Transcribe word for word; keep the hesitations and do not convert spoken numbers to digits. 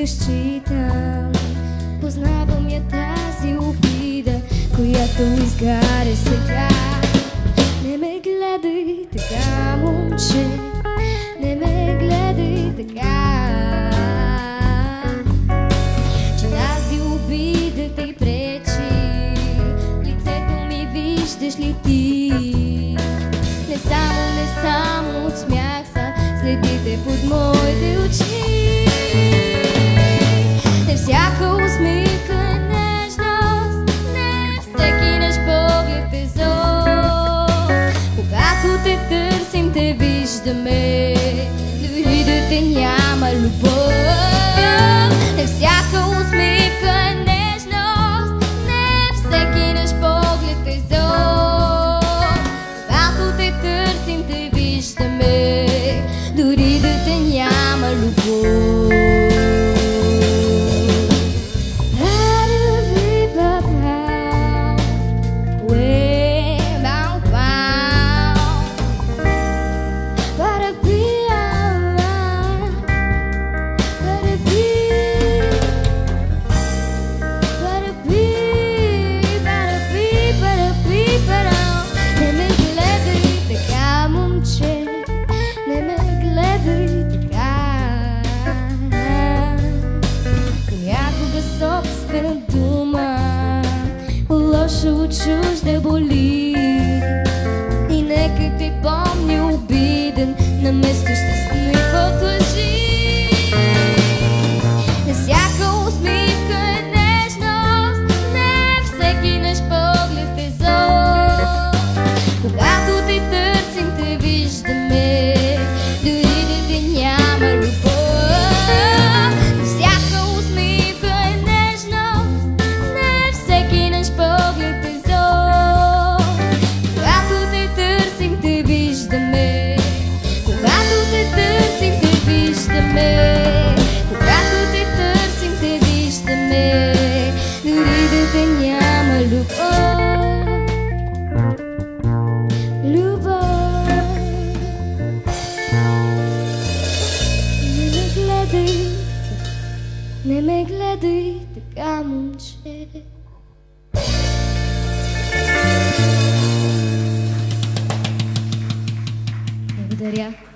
стига считам. Познавам я тази обида, която изгаря сега. Не ме гледай така, момче, не ме гледай така, че тази обида ти пречи. Лицето ми виждаш ли ти? Не само, не само от смях са следите под моите очи. Не всяка усмивка е нежност, не всеки наш поглед е зор. Когато те търсим, те виждаме, дори да те няма любов. Не всяка усмивка е нежност, не всеки наш поглед е зор. Когато те търсим, те виждаме, дори да те няма любов. Собствена дума лошо от чужда боли, и нека ти помни обиден наместо щастлив от лъжи. Не всяка усмивка е нежност, не всеки наш поглед е зор. Когато те търсим, те виждаме, дори да те няма любов. Не ме гледай така, момче. Благодаря.